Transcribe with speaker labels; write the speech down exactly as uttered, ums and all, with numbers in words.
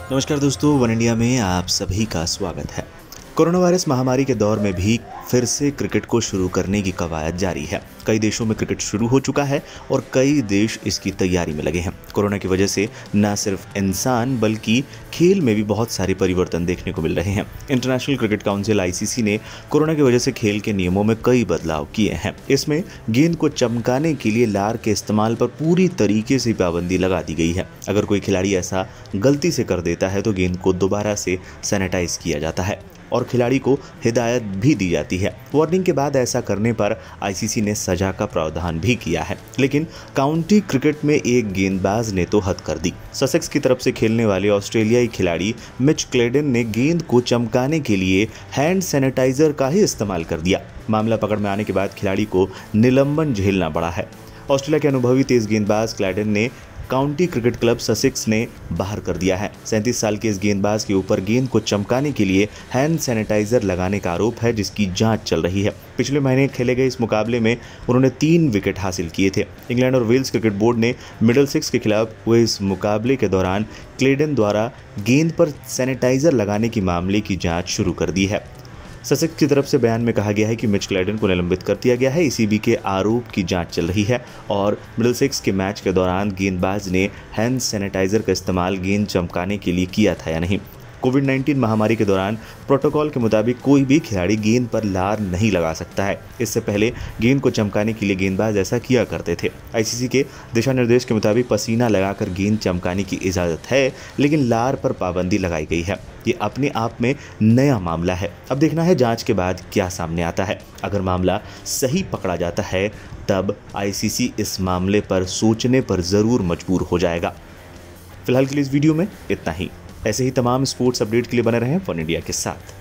Speaker 1: नमस्कार दोस्तों, one India में आप सभी का स्वागत है। कोरोना वायरस महामारी के दौर में भी फिर से क्रिकेट को शुरू करने की कवायद जारी है। कई देशों में क्रिकेट शुरू हो चुका है और कई देश इसकी तैयारी में लगे हैं। कोरोना की वजह से न सिर्फ इंसान बल्कि खेल में भी बहुत सारे परिवर्तन देखने को मिल रहे हैं। International Cricket Council I C C ने कोरोना की वजह से खेल के नियमों में कई बदलाव किए हैं। इसमें गेंद को चमकाने के लिए लार के इस्तेमाल पर पूरी तरीके से पाबंदी लगा दी गई है। अगर कोई खिलाड़ी ऐसा गलती से कर देता है तो गेंद को दोबारा से सैनिटाइज किया जाता है और खिलाड़ी को हिदायत भी दी जाती है। वार्निंग के बाद ऐसा करने पर आई सी सी ने सजा का प्रावधान भी किया है। लेकिन काउंटी क्रिकेट में एक गेंदबाज ने तो हद कर दी। ससेक्स की तरफ से खेलने वाले ऑस्ट्रेलियाई खिलाड़ी मिच क्लेडन ने गेंद को चमकाने के लिए हैंड सैनिटाइजर का ही इस्तेमाल कर दिया। मामला पकड़ में आने के बाद खिलाड़ी को निलंबन झेलना पड़ा है। ऑस्ट्रेलिया के अनुभवी तेज गेंदबाज क्लेडन ने काउंटी क्रिकेट क्लब ससेक्स ने बाहर कर दिया है। सैंतीस साल के इस गेंदबाज के ऊपर गेंद को चमकाने के लिए हैंड सैनिटाइजर लगाने का आरोप है, जिसकी जांच चल रही है। पिछले महीने खेले गए इस मुकाबले में उन्होंने तीन विकेट हासिल किए थे। इंग्लैंड और वेल्स क्रिकेट बोर्ड ने मिडलसेक्स के खिलाफ हुए इस मुकाबले के दौरान क्लेडन द्वारा गेंद पर सैनिटाइजर लगाने की मामले की जाँच शुरू कर दी है। ससेक्स की तरफ से बयान में कहा गया है कि मिच क्लेडन को निलंबित कर दिया गया है। ई सी बी के आरोप की जांच चल रही है और मिडलसेक्स के मैच के दौरान गेंदबाज ने हैंड सैनिटाइजर का इस्तेमाल गेंद चमकाने के लिए किया था या नहीं। कोविड नाइन्टीन महामारी के दौरान प्रोटोकॉल के मुताबिक कोई भी खिलाड़ी गेंद पर लार नहीं लगा सकता है। इससे पहले गेंद को चमकाने के लिए गेंदबाज ऐसा किया करते थे। आई सी सी के दिशा निर्देश के मुताबिक पसीना लगाकर गेंद चमकाने की इजाज़त है, लेकिन लार पर पाबंदी लगाई गई है। ये अपने आप में नया मामला है। अब देखना है जांच के बाद क्या सामने आता है। अगर मामला सही पकड़ा जाता है तब आई सी सी इस मामले पर सोचने पर ज़रूर मजबूर हो जाएगा। फिलहाल के लिए इस वीडियो में इतना ही। ऐसे ही तमाम स्पोर्ट्स अपडेट के लिए बने रहें वन इंडिया के साथ।